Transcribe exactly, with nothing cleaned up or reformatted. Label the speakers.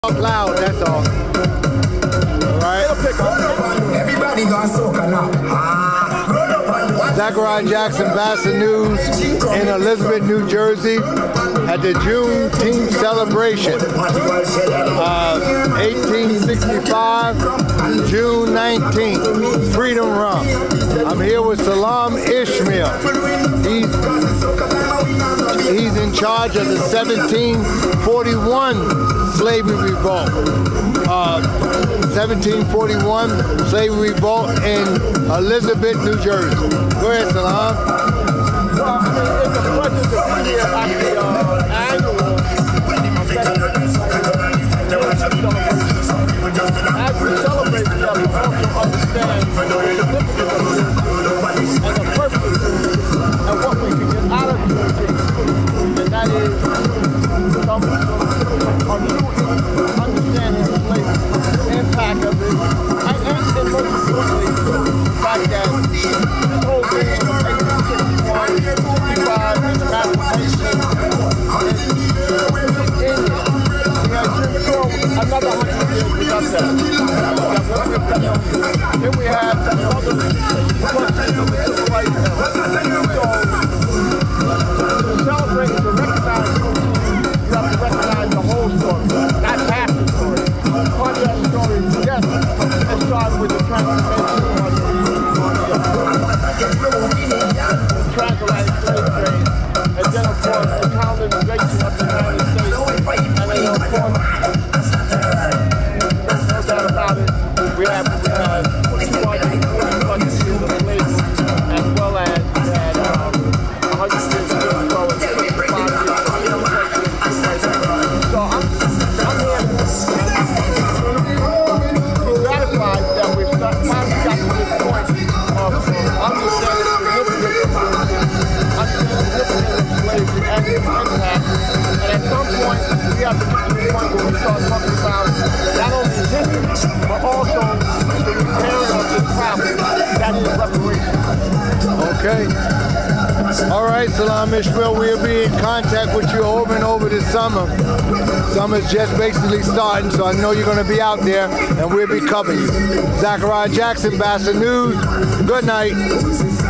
Speaker 1: Talk loud, that's all. Alright?
Speaker 2: Everybody got soca now.
Speaker 1: Zachariah Jackson, BASA News in Elizabeth, New Jersey at the Juneteenth celebration. Uh, eighteen sixty-five, June nineteenth, Freedom Rum. I'm here with Salaam Ismial. He's, he's in charge of the seventeen forty-one slavery revolt. Uh, seventeen forty-one slavery revolt in Elizabeth, New Jersey. Go ahead, Salaam.
Speaker 3: Well, I mean, it's a pleasure to be here at the uh, annual As we celebrate together, we also understand the significance of this and the purpose and what we can get out of this. And that is some, some a new understanding of slavery, the impact of it, and, and, and most importantly, the fact that this whole thing of eighteen sixty-one, sixty-five, and the emancipation, another hundred years without that. Then we have another question of the civil rights era. So, to celebrate, to recognize, you have to recognize the whole story, not half the story. Part of that story, yes, it started with the transformation of the transatlantic slave trade, and then, of course, the colonization of the United States, and then, of course, we have, we have two hundred forty years of slavery, as well as we had um, one hundred years of Jim Crow and fifty-five years of civil rights. So I'm, I'm here to be gratified that we've finally got to this point of understanding the significance of understanding the significance of slavery and its impact. And at some point, we have to get to the point where we start talking about not only history, but also the repairing of this problem. That is reparations.
Speaker 1: Okay. All right, Salaam Ismial, we'll be in contact with you over and over this summer. Summer's just basically starting, so I know you're going to be out there, and we'll be covering you. Zachariah Jackson, BASA News. Good night.